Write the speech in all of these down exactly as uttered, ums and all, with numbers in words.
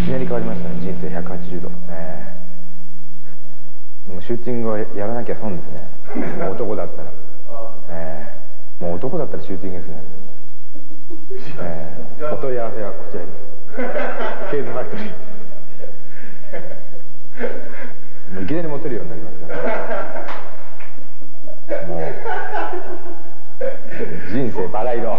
きなり変わりましたね、人生ひゃくはちじゅうど。えー、もうシューティングはやらなきゃ損ですね。男だったら、えー、もう男だったらシューティングですね。えー、お問い合わせはこちらに。ケーズファクトリー。もういきなりモテるようになりますから。もう人生バラ色。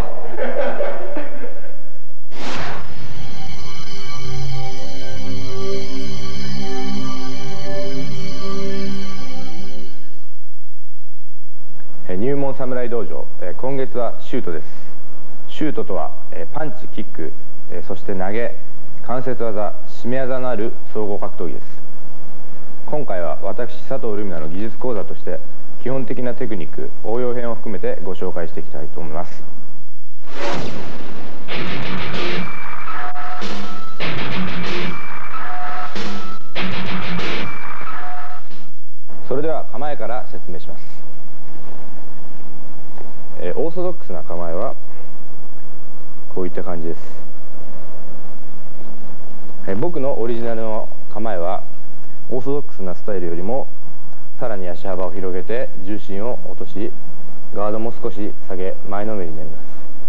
入門侍道場、今月はシュートです。シュートとはパンチ、キック、そして投げ、関節技、締め技のある総合格闘技です。今回は私佐藤ルミナの技術講座として基本的なテクニック、応用編を含めてご紹介していきたいと思います。それでは構えから説明します。えー、オーソドックスな構えはこういった感じです。えー、僕のオリジナルの構えはオーソドックスなスタイルよりもさらに足幅を広げて重心を落とし、ガードも少し下げ前のめりになります。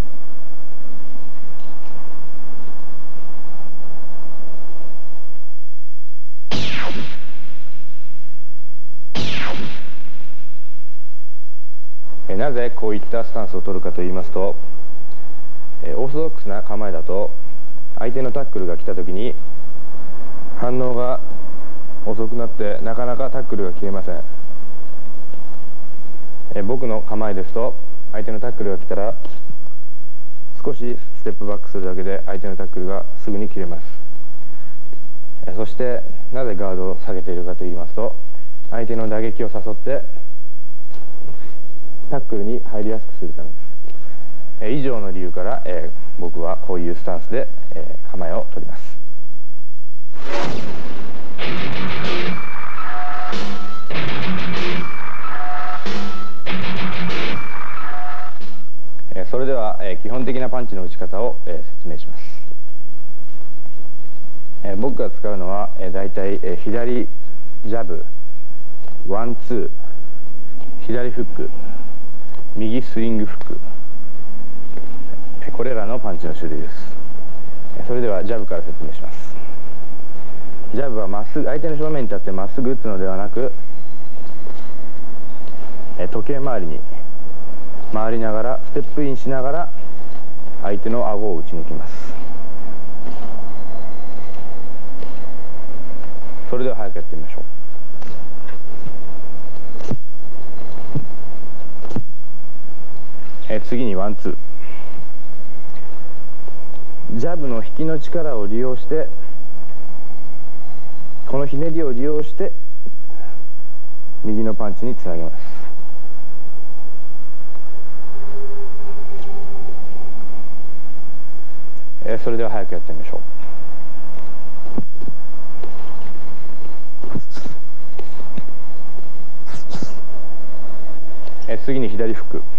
なぜこういったスタンスを取るかといいますと、オーソドックスな構えだと相手のタックルが来た時に反応が遅くなってなかなかタックルが切れません。僕の構えですと相手のタックルが来たら少しステップバックするだけで相手のタックルがすぐに切れます。そしてなぜガードを下げているかといいますと、相手の打撃を誘ってタックルに入りやすくするためです。え以上の理由から、えー、僕はこういうスタンスで、えー、構えを取ります。えー、それでは、えー、基本的なパンチの打ち方を、えー、説明します。えー、僕が使うのは、えー、大体、えー、左ジャブ、ワンツー、左フック、右スイングフック、これらのパンチの種類です。それではジャブから説明します。ジャブはまっすぐ相手の正面に立ってまっすぐ打つのではなく、時計回りに回りながらステップインしながら相手の顎を打ち抜きます。それでは早くやってみましょう。え次にワンツー。ジャブの引きの力を利用して、このひねりを利用して右のパンチにつなげます。えそれでは早くやってみましょう。え次に左フック。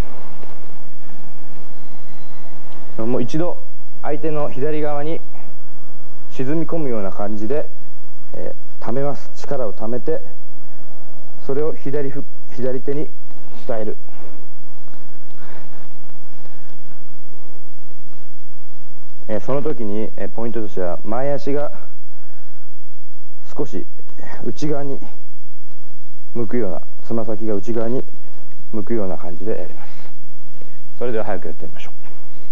もう一度相手の左側に沈み込むような感じで、えー、溜めます。力を溜めてそれを左フ左手に伝える。えー、その時に、えー、ポイントとしては前足が少し内側に向くような、つま先が内側に向くような感じでやります。それでは早くやってみましょう。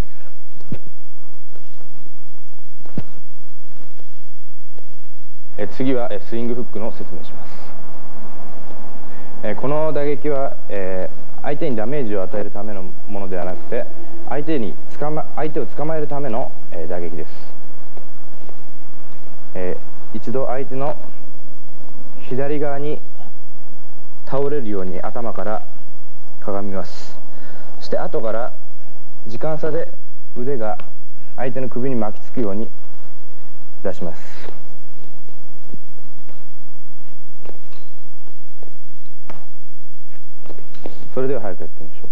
え次はスイングフックの説明します。えこの打撃は、えー、相手にダメージを与えるためのものではなくて、相手につかま相手を捕まえるための、えー、打撃です。えー、一度相手の左側に倒れるように頭からかがみます。そして後から時間差で腕が相手の首に巻きつくように出します。それでは早くやってみましょう。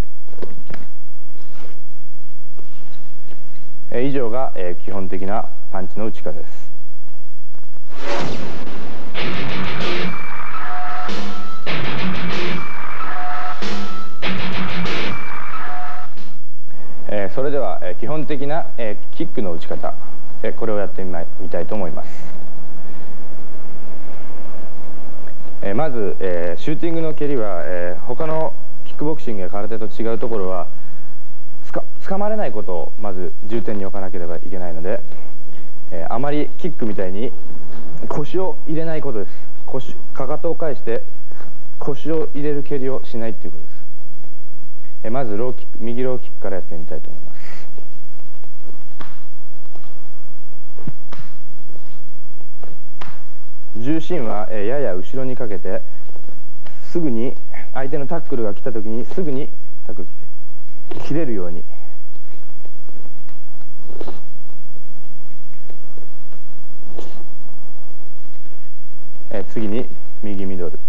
えー、以上が、えー、基本的なパンチの打ち方です。 えー、それでは、えー、基本的な、えー、キックの打ち方、えー、これをやってみまみたいと思います。えー、まず、えー、シューティングの蹴りは、えー、他のキックボクシングや空手と違うところはつか掴まれないことをまず重点に置かなければいけないので、えー、あまりキックみたいに腰を入れないことです。腰かかとを返して腰を入れる蹴りをしないということです。えー、まずローキック右ローキックからやってみたいと思います。重心は、えー、やや後ろにかけて、すぐに相手のタックルが来た時にすぐにタックル切れるように、えー、次に右ミドル、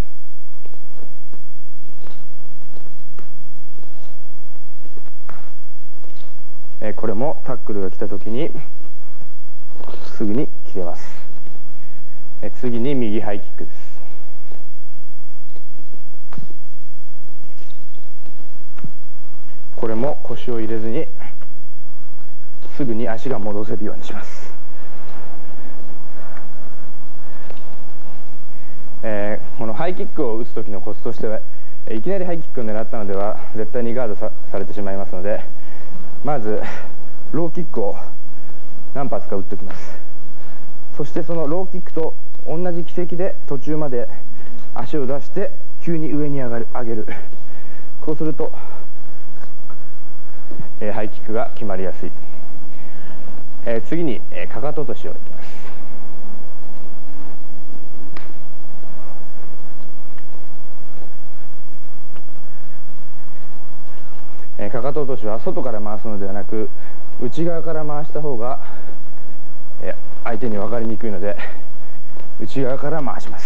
えー、これもタックルが来た時にすぐに切れます。えー、次に右ハイキックです。これも腰を入れずにすぐに足が戻せるようにします。えー、このハイキックを打つ時のコツとしては、いきなりハイキックを狙ったのでは絶対にガード さ, されてしまいますので、まずローキックを何発か打っておきます。そしてそのローキックと同じ軌跡で途中まで足を出して急に上に上がる上げる。こうすると、えー、ハイキックが決まりやすい。えー、次に、えー、かかと落としをいきます。えー、かかと落としは外から回すのではなく内側から回した方が、えー、相手に分かりにくいので内側から回します。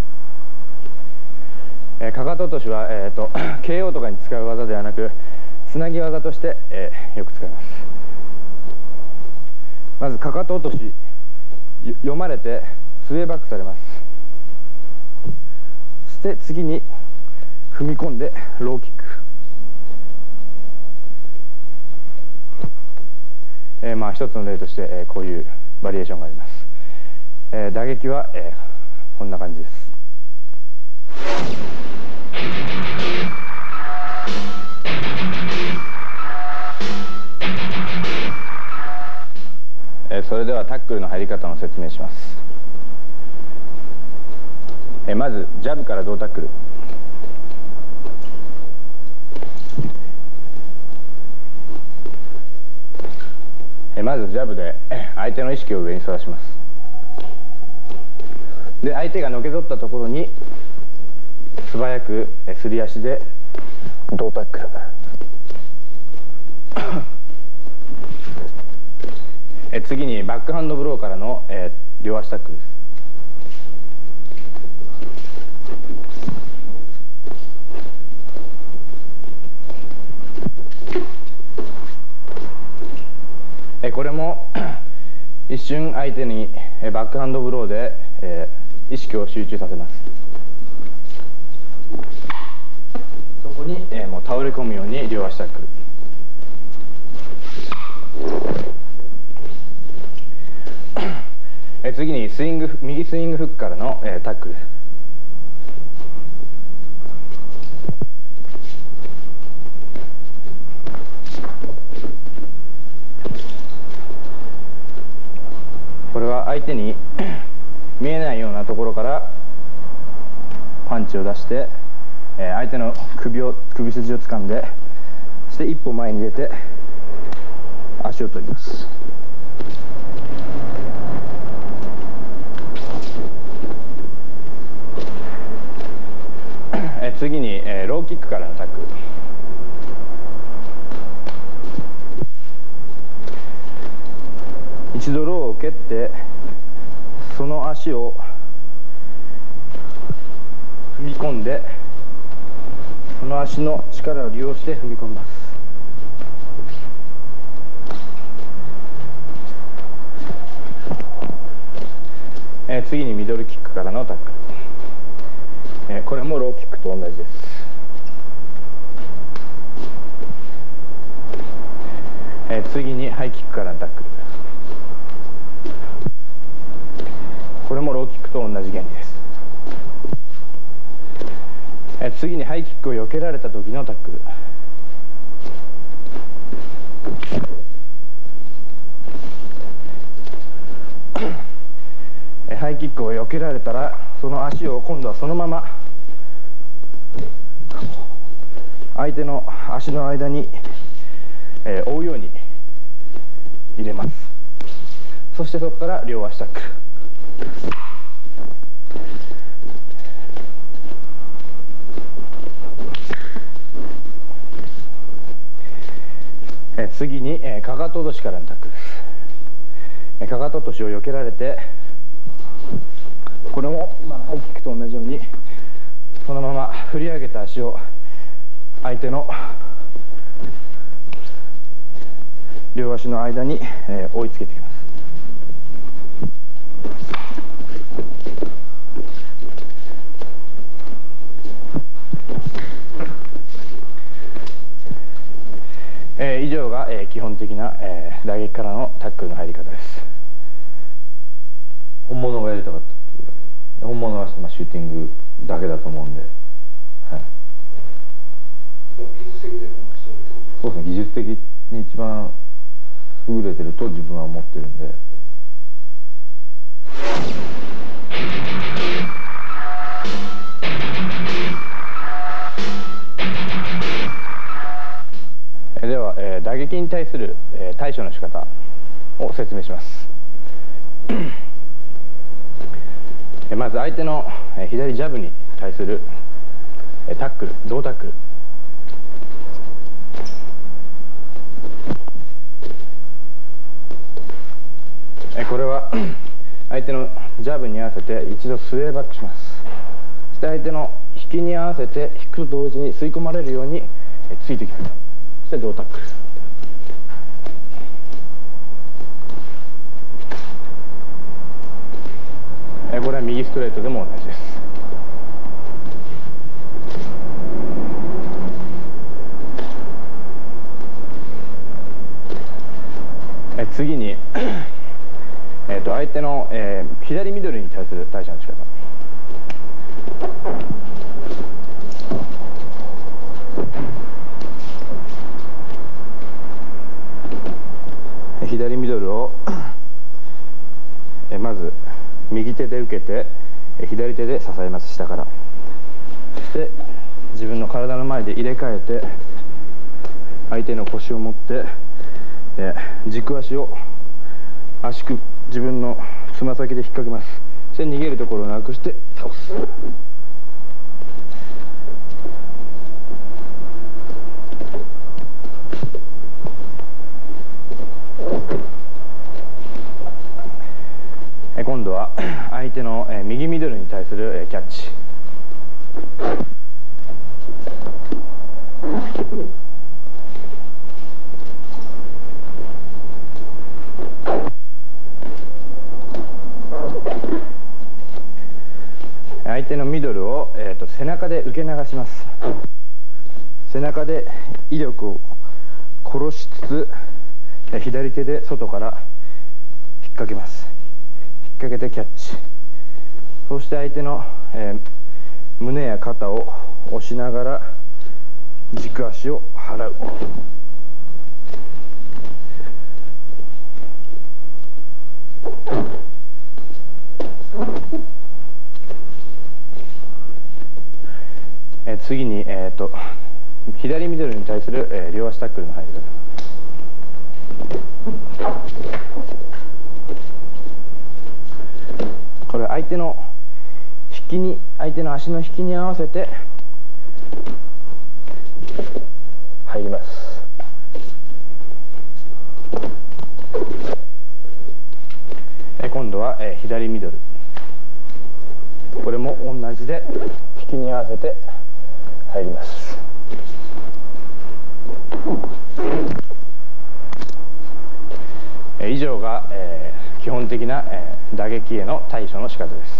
えー、かかと落としは、えー、と ケーオー とかに使う技ではなくつなぎ技として、えー、よく使います。まずかかと落とし読まれてスウェーバックされます。そして次に踏み込んでローキック、えー、まあ一つの例として、えー、こういうバリエーションがあります。えー、打撃は、えー、こんな感じです。えー、それではタックルの入り方の説明します。えー、まずジャブから胴タックル。えー、まずジャブで相手の意識を上にそらします。で相手がのけぞったところに素早くすり足で胴タックルえ次にバックハンドブローからの、えー、両足タックルです。えこれも一瞬相手にバックハンドブローで、えー意識を集中させます。そこに、えー、もう倒れ込むように両足タックル。えー、次にスイング右スイングフックからの、えー、タックル。これは相手に見えないようなところからパンチを出して、えー、相手の首を首筋を掴んで、そして一歩前に出て足を取ります。えー、次に、えー、ローキックからのタックル。一度ローを蹴ってその足を踏み込んで、その足の力を利用して踏み込みます。えー、 次にミドルキックからのタックル、えー、これもローキックと同じです。えー、次にハイキックからのタックル、これもローキックと同じ原理です。えー、次にハイキックを避けられた時のタックル、えー、ハイキックを避けられたらその足を今度はそのまま相手の足の間に、えー、追うように入れます。そしてそこから両足タックル、えー、次に、えー、かかと落としからのタックルです。えー、かかと落としを避けられて、これも今のハイキックと同じようにそのまま振り上げた足を相手の両足の間に、えー、追いつけていきます。えー、以上が、えー、基本的な、えー、打撃からのタックルの入り方です。 本物がやりたかったっていうだけで、本物は、まあ、シューティングだけだと思うんで、はい、そうですね、技術的に一番優れてると自分は思ってるんで。 では、えー、打撃に対する、えー、対処の仕方を説明します。まず相手の、えー、左ジャブに対する、えー、タックル、胴タックル。えー、これは相手のジャブに合わせて一度スウェーバックします。そして相手の引きに合わせて引くと同時に吸い込まれるように、えー、ついてきます。そして胴タックル。えこれは右ストレートでも同じです。え次にえと相手の、えー、左ミドルに対する対処の仕方。左ミドルをえまず右手で受けて左手で支えます。下から。そして自分の体の前で入れ替えて相手の腰を持ってえ軸足を足首自分のつま先で引っ掛けます。そして逃げるところをなくして倒す。今度は相手の右ミドルに対するキャッチ。相手のミドルを、えーと、背中で受け流します。背中で威力を殺しつつ左手で外から引っ掛けます。引っ掛けてキャッチ。そして相手の、えー、胸や肩を押しながら軸足を払う。えー、次に、えー、と左ミドルに対する、えー、両足タックルの入り方。これは相手の引きに相手の足の引きに合わせて入ります。え今度は、えー、左ミドル。これも同じで引きに合わせて入ります。え以上が、えー、基本的な、えー打撃への対処の仕方です。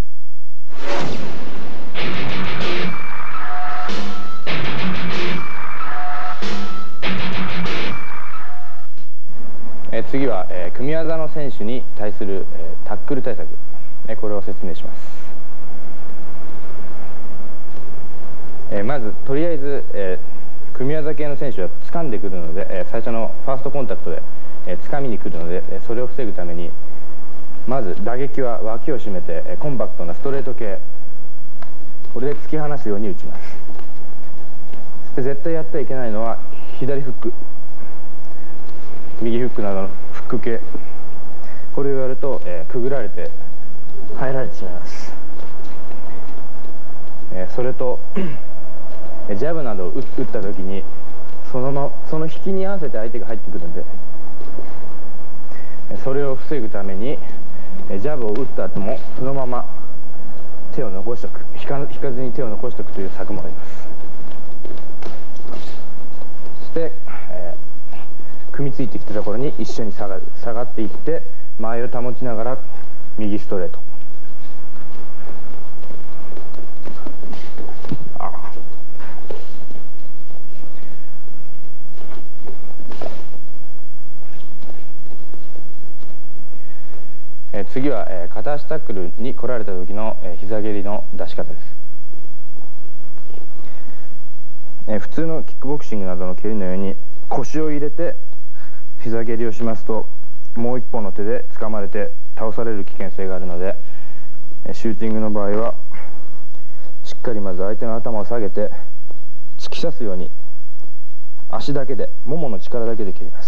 え次は、え組み技の選手に対する、えタックル対策、えこれを説明します。えまずとりあえず、え組み技系の選手は掴んでくるので、え最初のファーストコンタクトで、え掴みに来るので、えそれを防ぐためにまず打撃は脇を締めて、えコンパクトなストレート系、これで突き放すように打ちます。そして絶対やってはいけないのは左フック、右フックなどのフック系、これをやると、えー、くぐられて入られてしまいます。えー、それとジャブなどを打った時にそのまその引きに合わせて相手が入ってくるので、それを防ぐためにジャブを打った後もそのまま手を残しておく、引か、引かずに手を残しておくという策もあります。そして、えー組みついてきたところに一緒に下がる、下がっていって間合いを保ちながら右ストレート、あえ次は、えー、片足タックルに来られた時の、えー、膝蹴りの出し方です。えー、普通のキックボクシングなどの蹴りのように腰を入れて膝蹴りをしますと、もう一本の手で掴まれて倒される危険性があるので、シューティングの場合はしっかりまず相手の頭を下げて突き刺すように足だけで、ももの力だけで蹴ります。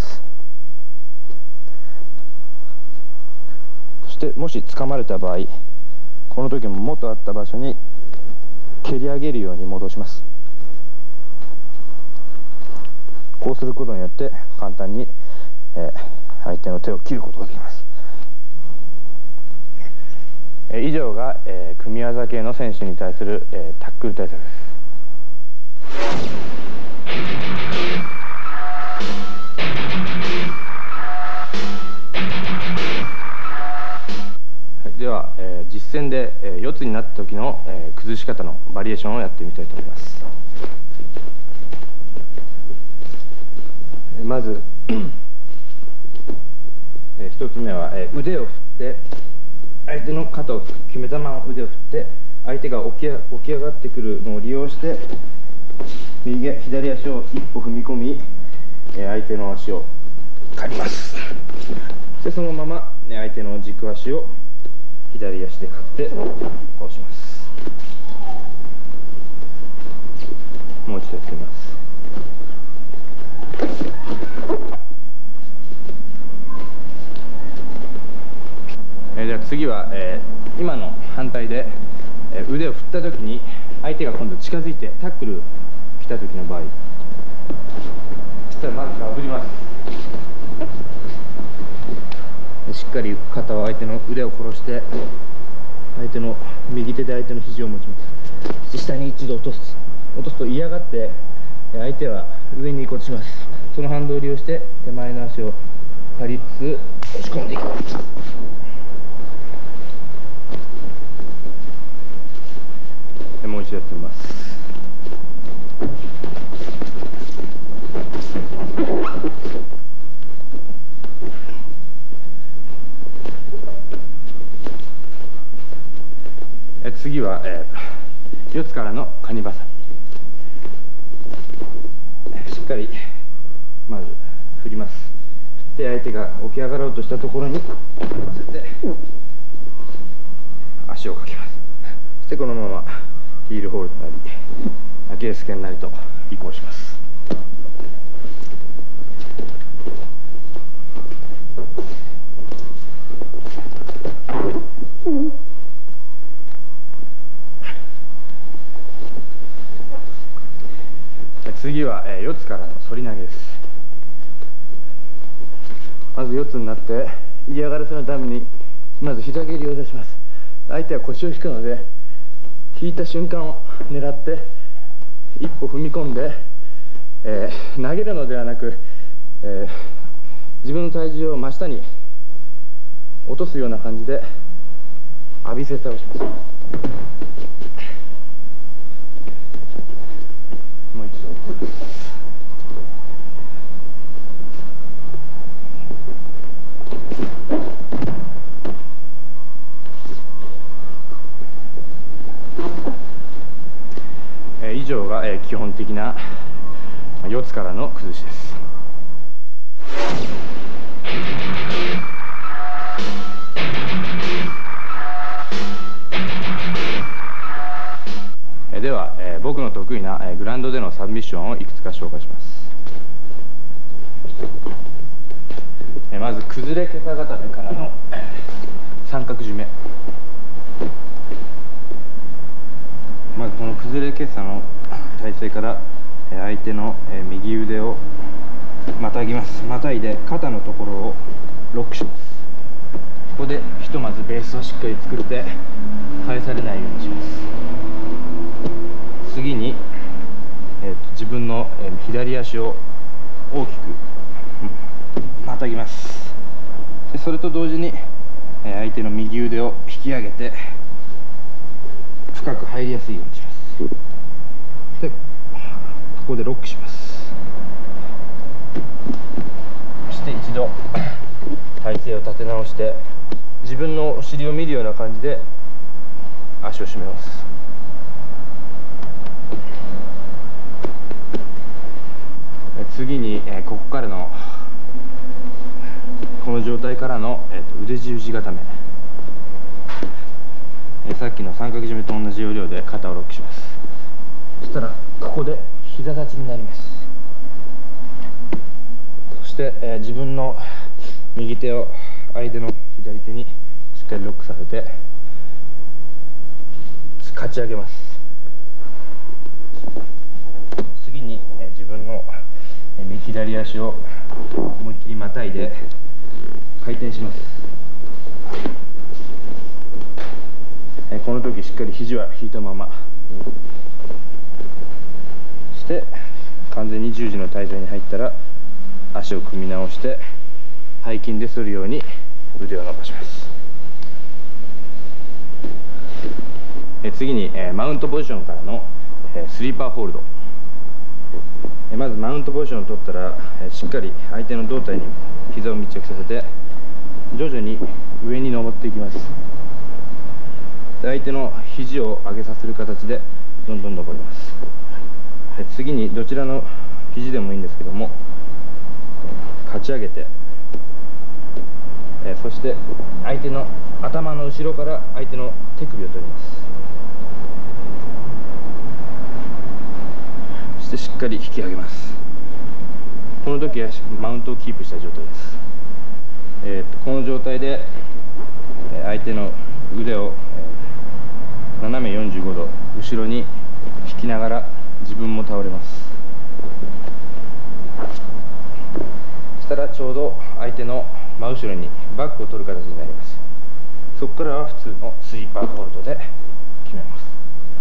そしてもし掴まれた場合、この時も元あった場所に蹴り上げるように戻します。こうすることによって簡単にえー、相手の手を切ることができます。えー、以上が、えー、組み技系の選手に対する、えー、タックル対策です。はい、では、えー、実戦で、えー、四つになった時の、えー、崩し方のバリエーションをやってみたいと思います。えー、まず一つ目は、えー、腕を振って相手の肩を決めたまま腕を振って、相手が起き起き上がってくるのを利用して右左足を一歩踏み込み、えー、相手の足を刈ります。でそのまま、ね、相手の軸足を左足で刈って倒します。もう一度やってみます。えー、では次は、えー、今の反対で、えー、腕を振った時に相手が今度近づいてタックル来た時の場合、そしたらまずかぶります。しっかり肩を相手の腕を殺して相手の右手で相手の肘を持ちます。下に一度落とす落とすと嫌がって相手は上に行こうとします。その反動を利用して手前の足を刈りつつ押し込んでいきます。もう一度やってみます。え次は、えー、四つからのカニバサミ、しっかりまず振ります。振って相手が起き上がろうとしたところに乗せて足をかけます。そしてこのままヒールホールドなりアキレス腱なりと移行します。次は、えー、四つからの反り投げです。まず四つになって嫌がらせのためにまず膝蹴りを出します。相手は腰を引くので、引いた瞬間を狙って一歩踏み込んで、えー、投げるのではなく、えー、自分の体重を真下に落とすような感じで浴びせ倒します。もう一度。えー、以上が、えー、基本的な四つからの崩しです。えー、では、えー、僕の得意な、えー、グラウンドでのサブミッションをいくつか紹介します。えー、まず崩れけさ固めからの、えー、三角締め。まずこの崩れけさの体勢から相手の右腕をまたぎます。またいで肩のところをロックします。ここでひとまずベースをしっかり作って返されないようにします。次に、えー、と自分の左足を大きくまたぎます。でそれと同時に相手の右腕を引き上げて深く入りやすいようにします。でここでロックします。そして一度体勢を立て直して自分のお尻を見るような感じで足を締めます。次にここからのこの状態からの腕十字固め。さっきの三角締めと同じ要領で肩をロックします。そしたらここで膝立ちになります。そして、えー、自分の右手を相手の左手にしっかりロックさせてかち上げます。次に、えー、自分の、えー、左足を思いっきりまたいで回転します。この時しっかり肘は引いたまま、そして完全に十字の体勢に入ったら足を組み直して背筋で反るように腕を伸ばします。え次に、えマウントポジションからの、えスリーパーホールド。えまずマウントポジションを取ったら、えしっかり相手の胴体に膝を密着させて徐々に上に登っていきます。相手の肘を上げさせる形でどんどん登ります。次にどちらの肘でもいいんですけども、かち上げて、そして相手の頭の後ろから相手の手首を取ります。そしてしっかり引き上げます。この時はマウントをキープした状態です。えー、とこの状態で相手の腕を斜めよんじゅうごど後ろに引きながら自分も倒れます。そしたらちょうど相手の真後ろにバックを取る形になります。そこからは普通のスイーパーホールドで決めます。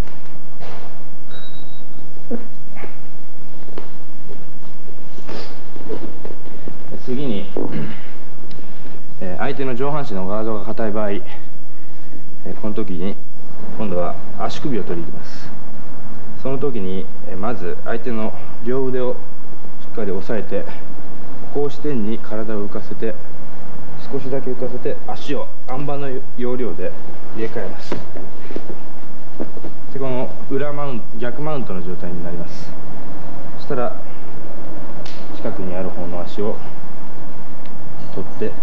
次に相手の上半身のガードが硬い場合、この時に今度は足首を取りに行きます。その時にまず相手の両腕をしっかり押さえて、ここを支点に体を浮かせて少しだけ浮かせて足をあん馬の要領で入れ替えます。でこの裏マウント逆マウントの状態になります。そしたら近くにある方の足を取って、え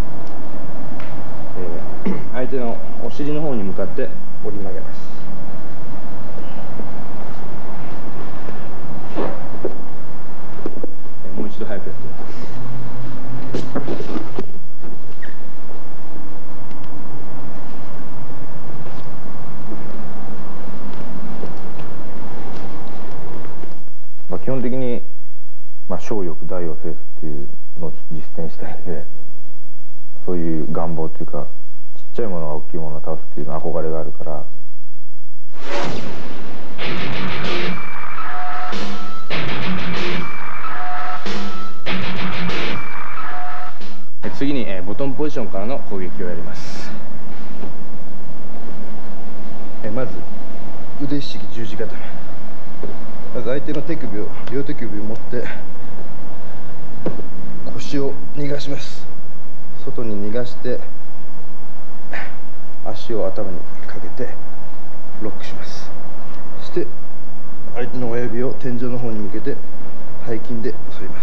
ー、相手のお尻の方に向かって折り曲げます。もう一度早くやってみます。まあ基本的に、まあ、小欲大を制すっていうのを実践したいんで、そういう願望というか、ちっちゃいものが大きいものを倒すっていうの憧れがあるから。 次にボトンポジションからの攻撃をやります。まず腕ひしぎ十字固め。まず相手の手首を両手首を持って腰を逃がします。外に逃がして足を頭にかけてロックします。そして相手の親指を天井の方に向けて背筋で襲います。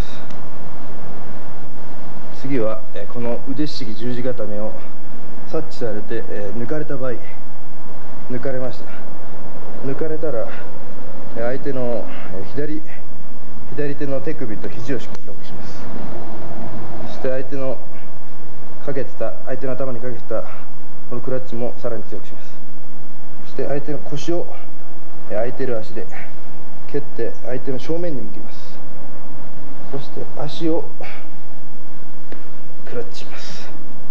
次はこの腕ひしぎ十字固めを察知されて抜かれた場合、抜かれました。抜かれたら相手の左左手の手首と肘をしっかりロックします。そして相手のかけてた相手の頭にかけてたこのクラッチもさらに強くします。そして相手の腰を空いてる足で蹴って相手の正面に向きます。そして足をクラッチします。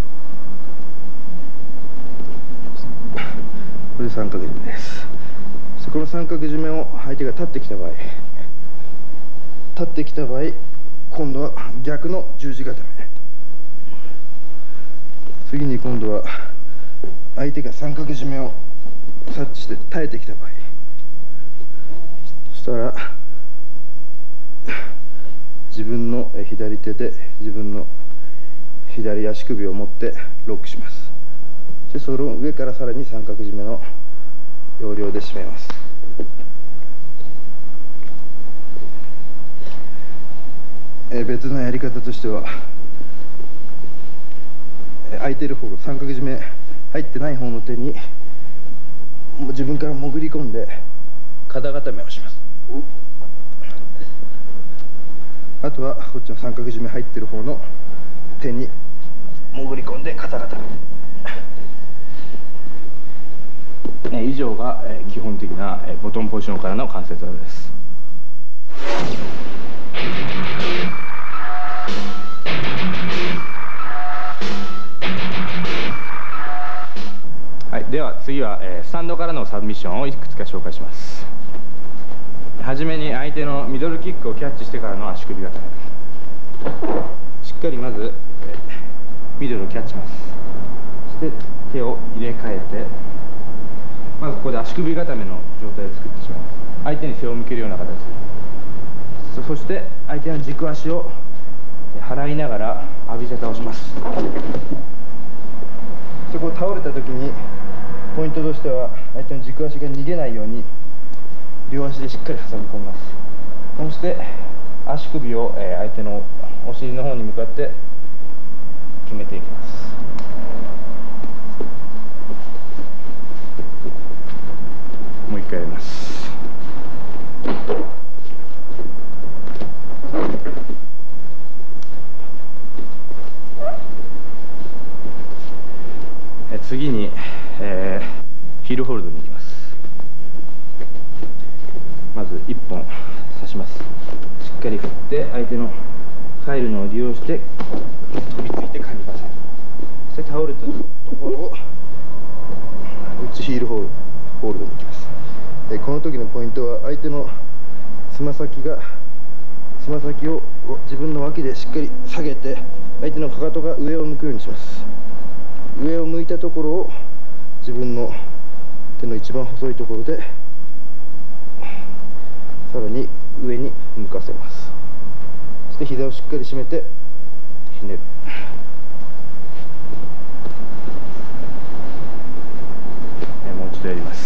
これで三角締めです。そしてこの三角締めを相手が立ってきた場合立ってきた場合今度は逆の十字固め。次に今度は相手が三角締めを察知して耐えてきた場合、そしたら自分の左手で自分の左足首を持ってロックします。そしてその上からさらに三角締めの要領で締めます。え別のやり方としては空いてる方、三角締め入ってない方の手に自分から潜り込んで肩固めをします。あとはこっちの三角締め入ってる方の手に潜り込んで肩固め。以上が基本的なボトンポジションからの関節技です。はい、では次はスタンドからのサブミッションをいくつか紹介します。はじめに相手のミドルキックをキャッチしてからの足首固め。しっかりまずミドルをキャッチします。そして手を入れ替えてまずここで足首固めの状態を作ってしまいます。相手に背を向けるような形。そして相手の軸足を払いながら浴びせ倒します。そこを倒れた時にポイントとしては相手の軸足が逃げないように両足でしっかり挟み込みます。そして足首を相手のお尻の方に向かって決めていきます。もう一回やります。次に、えー、ヒールホールドに行きます。まずいっぽん刺します。しっかり振って相手の帰るのを利用して飛びついてかにばせる。そして倒れたところを内ヒールホールホールドに行きます。えー、この時のポイントは相手のつま先がつま先を自分の脇でしっかり下げて相手のかかとが上を向くようにします。上を向いたところを自分の手の一番細いところでさらに上に向かせます。そして膝をしっかり締めてひねる。もう一度やります。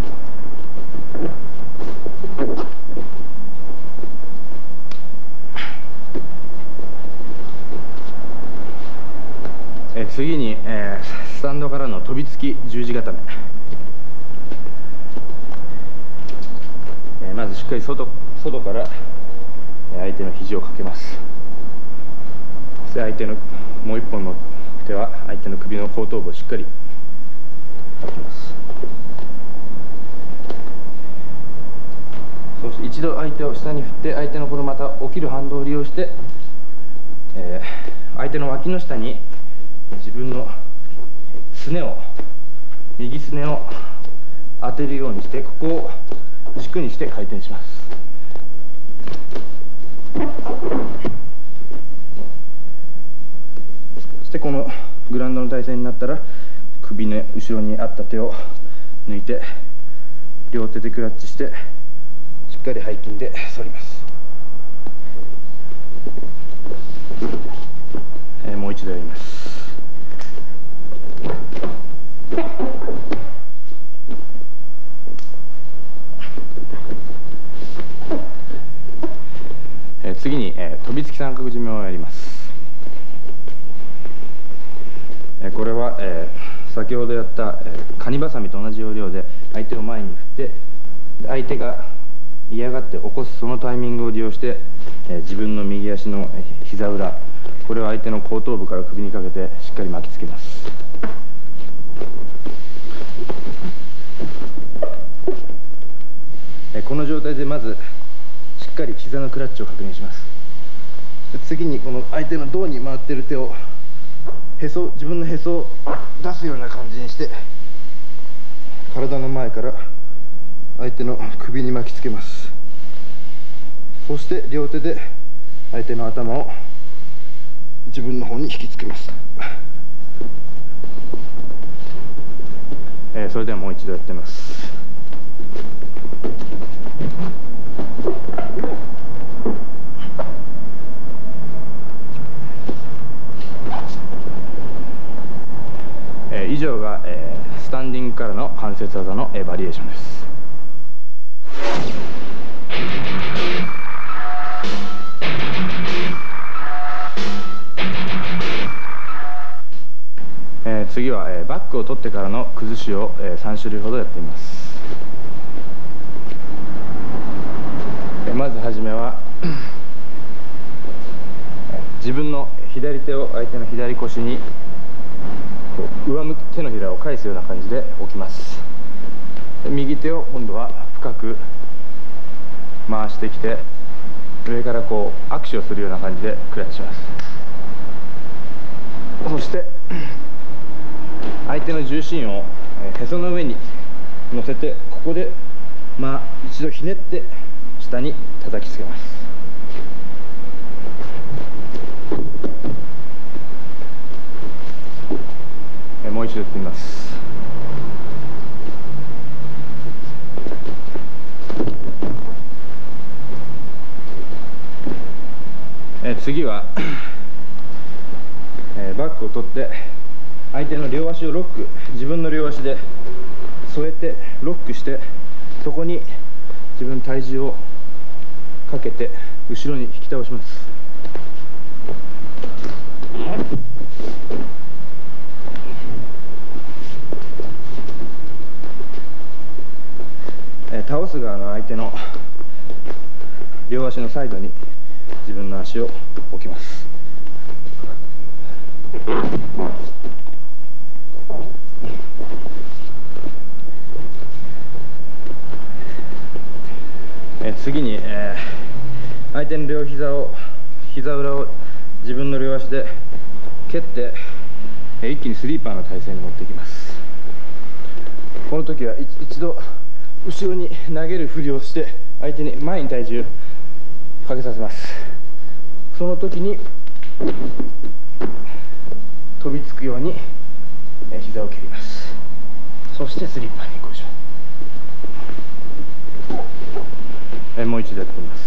え次に、えー、スタンドからの飛びつき十字固め。えー、まずしっかり外外から相手の肘をかけます。そして相手のもう一本の手は相手の首の後頭部をしっかりかきます。そして一度相手を下に振って相手のこのまた起きる反動を利用して、えー、相手の脇の下に自分のすねを右すねを当てるようにしてここを軸にして回転します。 してこのグラウンドの体勢になったら首の後ろにあった手を抜いて両手でクラッチしてしっかり背筋で反ります。えー、もう一度やります。えー、次に、えー、飛びつき三角締めをやります。えー、これは、えー、先ほどやった、えー、カニバサミと同じ要領で相手を前に振って相手が嫌がって起こすそのタイミングを利用して、えー、自分の右足の膝裏これを相手の後頭部から首にかけてしっかり巻きつけます。えー、この状態でまずしっかり膝のクラッチを確認します。次にこの相手の胴に回っている手をへそ自分のへそを出すような感じにして体の前から相手の首に巻きつけます。そして両手で相手の頭を自分の方に引きつけます。えー、それではもう一度やってみます。えー、以上が、えー、スタンディングからの関節技の、えー、バリエーションです。えー、次は、えー、バックを取ってからの崩しを、えー、さん種類ほどやってみます。えー、まずはじめは自分の左手を相手の左腰に上向き手のひらを返すような感じで置きます。右手を今度は深く回してきて上からこう握手をするような感じでクラッチします。そして相手の重心をへその上に乗せてここでまあ一度ひねって下に叩きつけます。もう一度やってみます。え次はえバックを取って相手の両足をロック自分の両足で添えてロックしてそこに自分の体重をかけて後ろに引き倒します。え倒す側の相手の両足のサイドに自分の足を置きます。え次に、えー、相手の両膝を膝裏を自分の両足で蹴って、えー、一気にスリーパーの体勢に持っていきます。この時は一度後ろに投げるふりをして相手に前に体重かけさせます。その時に飛びつくように膝を蹴ります。そしてスリーパーに移行します。えもう一度やってみます。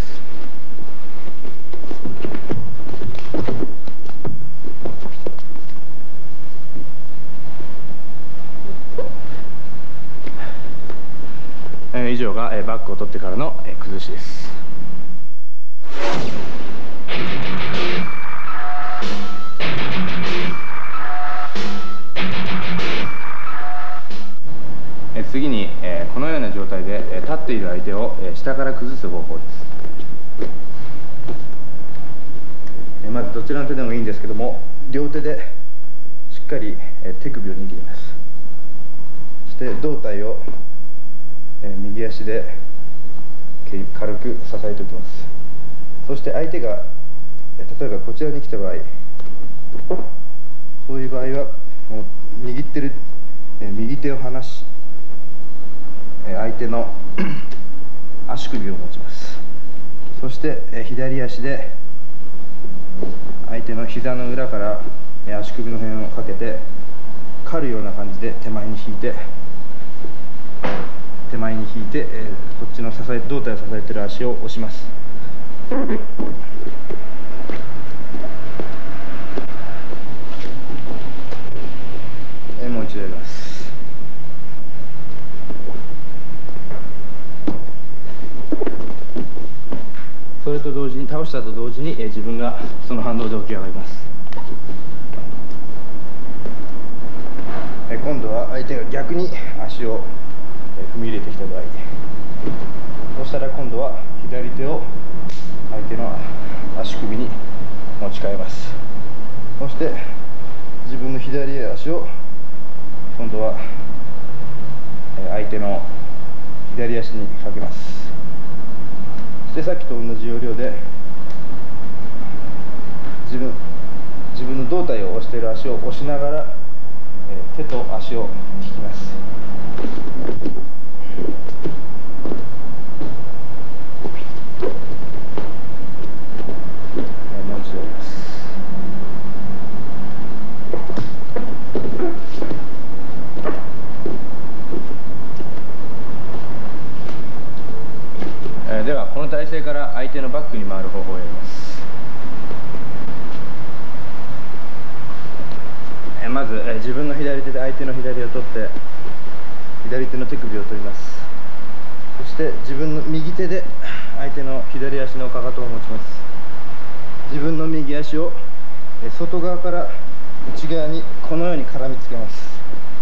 え以上がえバックを取ってからのえ崩しです。え次にえこのような状態でえ立っている相手をえ下から崩す方法です。えまずどちらの手でもいいんですけども両手でしっかりえ手首を握ります。そして胴体をえ右足で軽く支えておきます。そして相手が例えばこちらに来た場合そういう場合は握ってる右手を離し相手の足首を持ちます。そして左足で相手の膝の裏から足足首の辺をかけて刈るような感じで手前に引いて手前に引いて、えー、こっちの支え胴体を支えている足を押します。えー、もう一度やります。それと同時に倒したと同時に、えー、自分がその反動で起き上がります。えー、今度は相手が逆に足を、えー、踏み入れてきた場合、そうしたら今度は左手を相手の足首に持ち替えます。そして自分の左足を今度は、えー、相手の左足にかけます。そしてさっきと同じ要領で自分自分の胴体を押している足を押しながら、えー、手と足を引きます。えー、もう一度やります。えー、ではこの体勢から相手のバックに回る方法をやります。えー、まず、えー、自分の左手で相手の左を取って左手の手首を取ります。そして自分の右手で相手の左足のかかとを持ちます。自分の右足を、えー、外側から内側にこのように絡みつけます。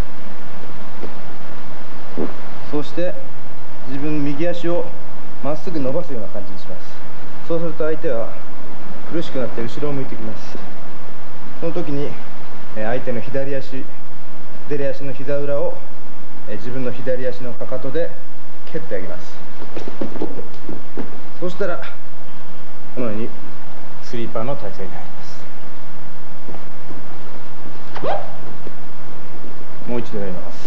そして自分の右足をまっすぐ伸ばすような感じにします。そうすると相手は苦しくなって後ろを向いてきます。その時に相手の左足左足の膝裏を自分の左足のかかとで蹴ってあげます。そうしたらこのようにスリーパーの体勢に入ります。もう一度やります。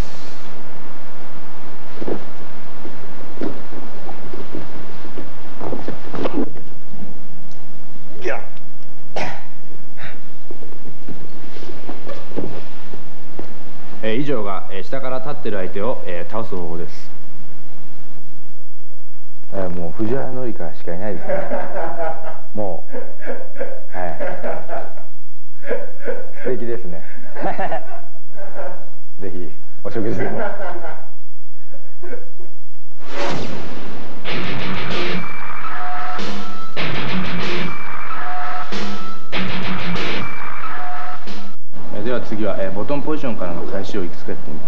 えー、以上が、えー、下から立っている相手を、えー、倒す方法です。 えー、もう藤原紀香しかいないですね。もう、はい、素敵ですね。ぜひお食事でも。 では次は、えー、ボトンポジションからの返しをいくつかやってみます。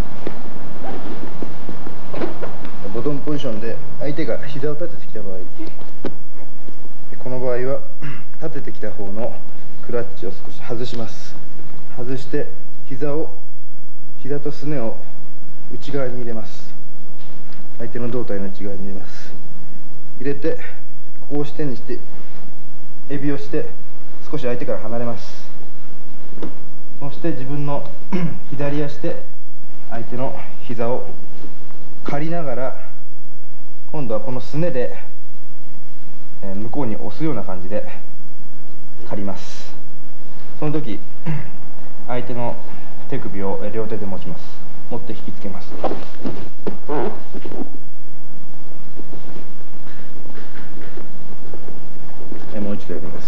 ボトンポジションで相手が膝を立ててきた場合、この場合は立ててきた方のクラッチを少し外します。外して膝を膝とすねを内側に入れます。相手の胴体の内側に入れます。入れてこうしてにしてエビをして少し相手から離れます。そして自分の左足で相手の膝を刈りながら今度はこのすねで向こうに押すような感じで刈ります。その時相手の手首を両手で持ちます。持って引きつけます。もう一度やります。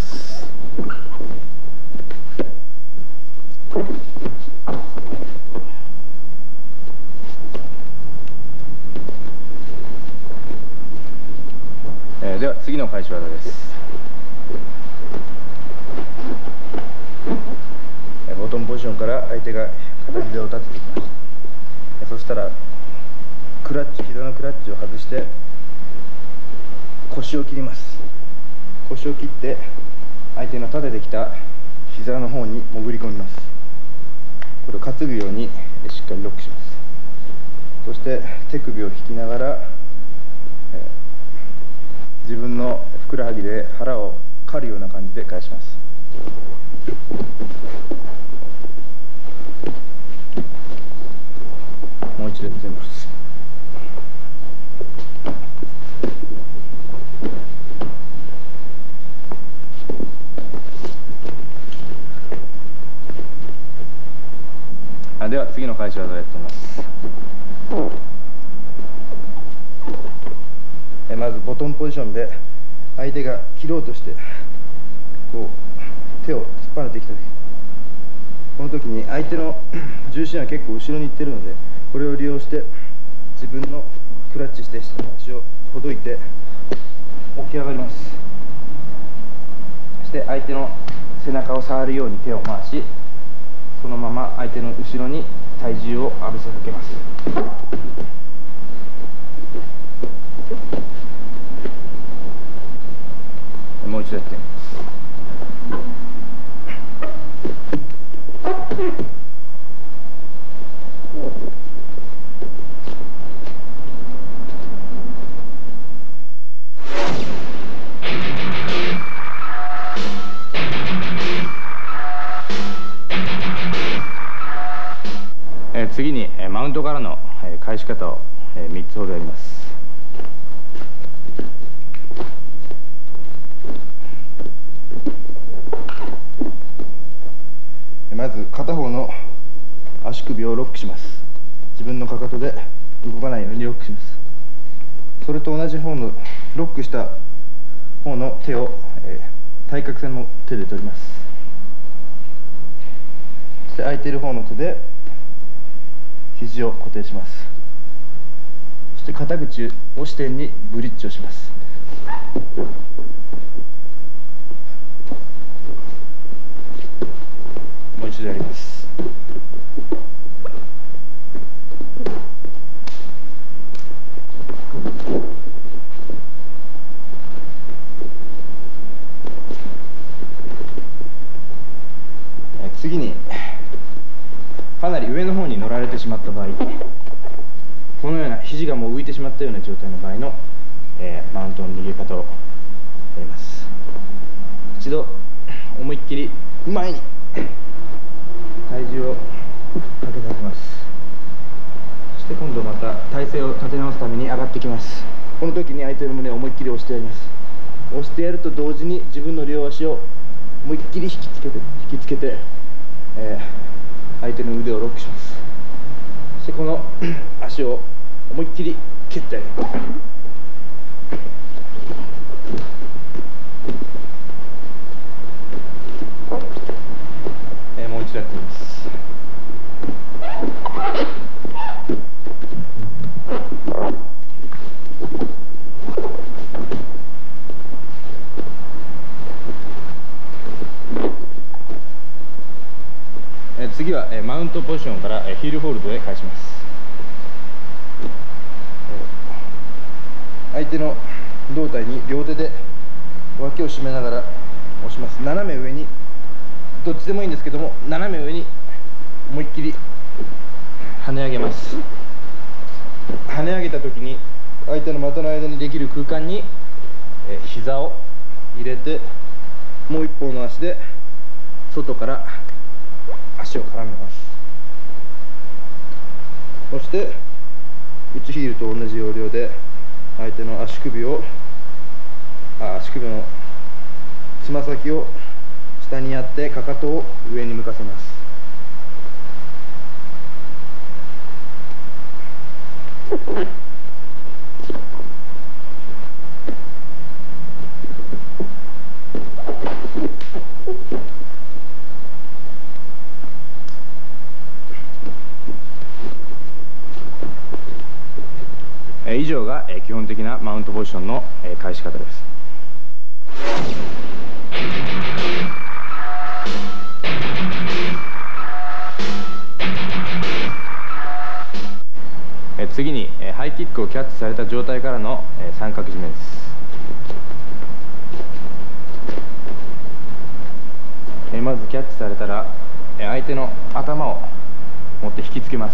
えー、では次の返し技です。えー、ボトンポジションから相手が片膝を立ててきました。えー、そしたらクラッチ膝のクラッチを外して腰を切ります。腰を切って相手の立ててきた膝の方に潜り込みます。これを担ぐようにしっかりロックします。そして手首を引きながら、えー、自分のふくらはぎで腹を刈るような感じで返します。もう一度やってみます。 あでは次の返し技をやってみます。 えまずボトムポジションで相手が切ろうとしてこう手を突っ張ねてきた時、この時に相手の重心は結構後ろに行ってるので、これを利用して自分のクラッチして足をほどいて起き上がります。そして相手の背中を触るように手を回し、そのまま相手の後ろに体重を浴びせかけます。もう一度やってみます。えー、次に、えー、マウントからの、えー、返し方を、えー、みっつほどやります。まず片方の足首をロックします。自分のかかとで動かないようにロックします。それと同じ方のロックした方の手を、えー、対角線の手で取ります。そして空いている方の手で肘を固定します。そして肩口を支点にブリッジをします。もう一度やります。次にかなり上の方に乗られてしまった場合、このような肘がもう浮いてしまったような状態の場合の、えー、マウントの握り方をやります。一度思いっきり前に体重をかけさせます。そして今度また体勢を立て直すために上がってきます。この時に相手の胸を思いっきり押してやります。押してやると同時に自分の両足を思いっきり引きつけて引きつけて、えー、相手の腕をロックします。そしてこの足を思いっきり蹴ってやります。もう一度やってみます。え次はえマウントポジションからえヒールホールドへ返します。相手の胴体に両手で脇を締めながら押します。斜め上に、どっちでもいいんですけども、斜め上に思いっきり跳ね上げます。跳ね上げた時に相手の股の間にできる空間にえ膝を入れて、もう一方の足で外から足を絡めます。そして内ヒールと同じ要領で相手の足首をあ足首のつま先を下にやってかかとを上に向かせます。以上が基本的なマウントポジションの返し方です。次にハイキックをキャッチされた状態からの三角締めです。まずキャッチされたら相手の頭を持って引きつけます。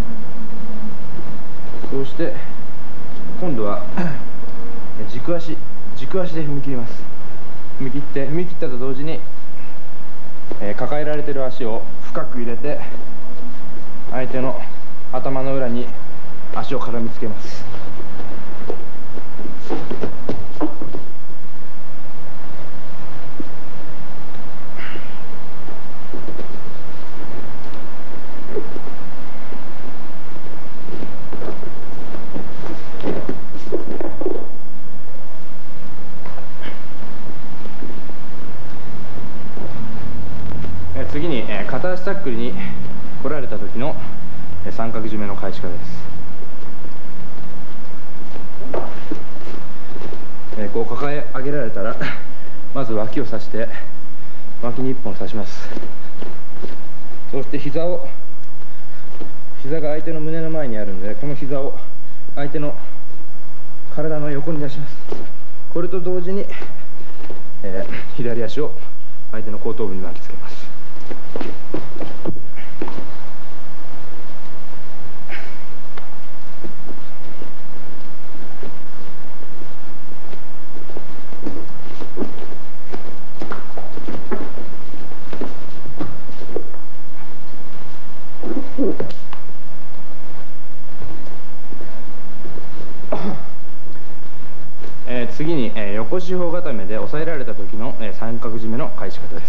そうして今度は軸足軸足で踏み切ります。踏み切って踏み切ったと同時に、えー、抱えられている足を深く入れて相手の頭の裏に足を絡みつけます。 片足タックルに来られた時の三角締めの返し方です。えこう抱え上げられたらまず脇を刺して脇にいっぽん刺します。そして膝を膝が相手の胸の前にあるので、この膝を相手の体の横に出します。これと同時に、えー、左足を相手の後頭部に巻きつけます。えー、次に、えー、横四方固めで押さえられた時の、えー、三角締めの返し方です。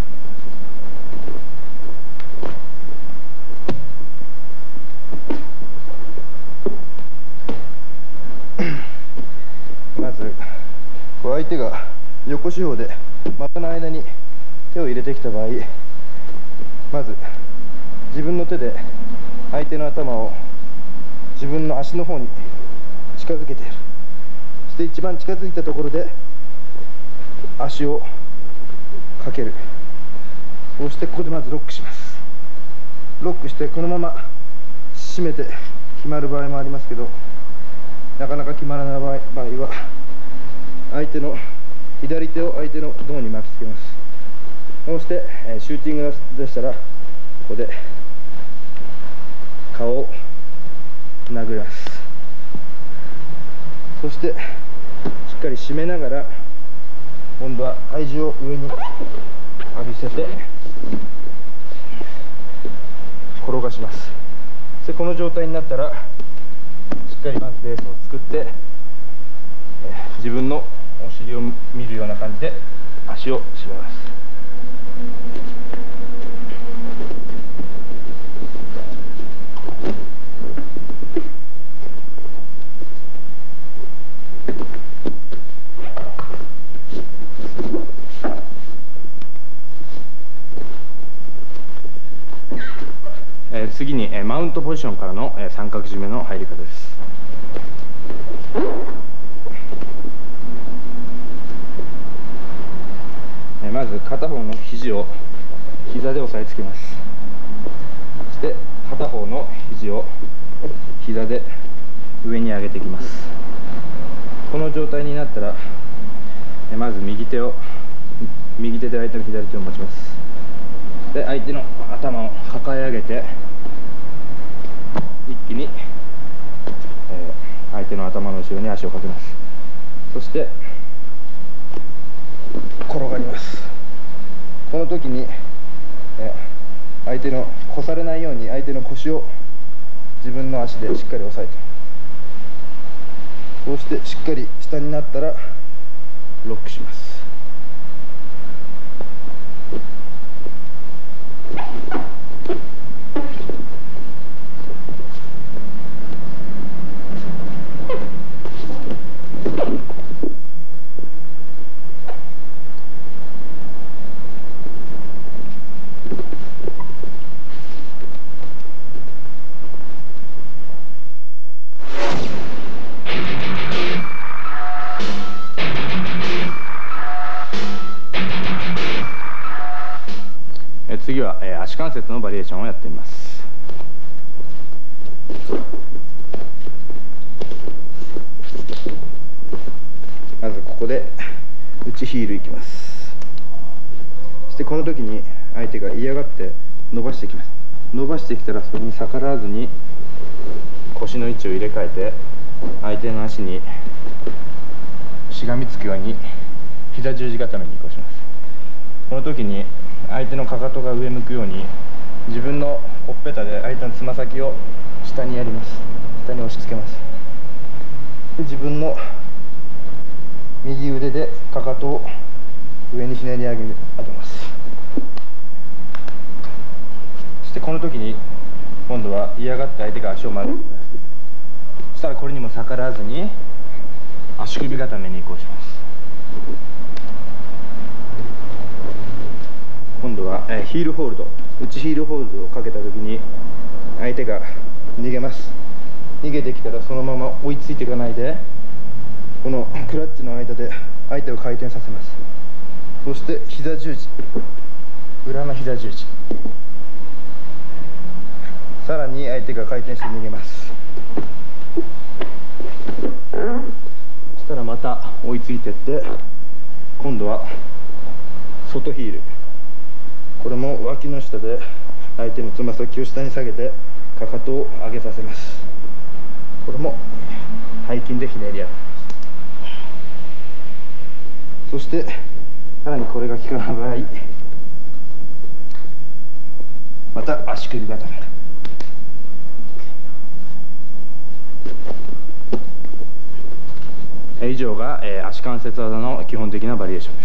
まずこう相手が横四方で股の間に手を入れてきた場合、まず自分の手で相手の頭を自分の足の方に近づけてやる。そして一番近づいたところで足をかける。そしてここでまずロックします。ロックしてこのまま締めて決まる場合もありますけど、なかなか決まらない場合は相手の左手を相手の胴に巻きつけます。そして、えー、シューティングでしたらここで顔を殴ります。そしてしっかり締めながら今度は体重を上に浴びせて転がします。でこの状態になったらしっかりまずベースを作って、えー、自分のお尻を見るような感じで足を締めます。えー、次に、えー、マウントポジションからの、えー、三角締めの入り方です。えー、まず片方の肘を膝で押さえつけます。そして片方の肘を膝で上に上げていきます。この状態になったら、えー、まず右手を右手で相手の左手を持ちます。で相手の頭を抱え上げて一気に、えー、相手の頭の後ろに足をかけます。そして転がります。この時に、えー、相手の越されないように相手の腰を自分の足でしっかり押さえて、こうしてしっかり下になったらロックします。次は、えー、足関節のバリエーションをやってみます。まずここで内ヒールいきます。そしてこの時に相手が嫌がって伸ばしてきます。伸ばしてきたらそれに逆らわずに腰の位置を入れ替えて相手の足にしがみつくように膝十字固めに移行します。この時に相手のかかとが上向くように自分のほっぺたで相手のつま先を下にやります。下に押し付けます。で自分の右腕でかかとを上にひねり上げます。そしてこの時に今度は嫌がって相手が足を曲げてきます。そしたらこれにも逆らわずに足首固めに移行します。今度は、えー、ヒールホールド。 内ヒールホールドをかけた時に相手が逃げます。逃げてきたらそのまま追いついていかないで、このクラッチの間で相手を回転させます。そして膝十字、裏の膝十字、さらに相手が回転して逃げます。そしたらまた追いついていって、今度は外ヒール、これも脇の下で相手のつま先を下に下げてかかとを上げさせます。これも背筋でひねり上げます。そしてさらにこれが効かない場合、また足首固め、以上が、えー、足関節技の基本的なバリエーションです。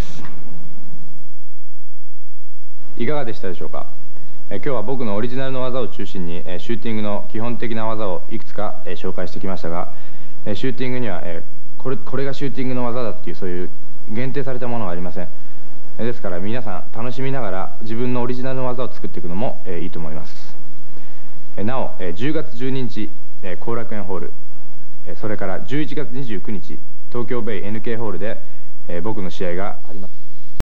いかがでしたでしょうか。えー、今日は僕のオリジナルの技を中心に、えー、シューティングの基本的な技をいくつか、えー、紹介してきましたが、えー、シューティングには、えー、これ、これがシューティングの技だっていうそういう限定されたものはありません。えー、ですから皆さん楽しみながら自分のオリジナルの技を作っていくのも、えー、いいと思います。えー、なお、えー、じゅうがつじゅうににち後、えー、楽園ホール、えー、それからじゅういちがつにじゅうくにち東京ベイ エヌケー ホールで、えー、僕の試合があります。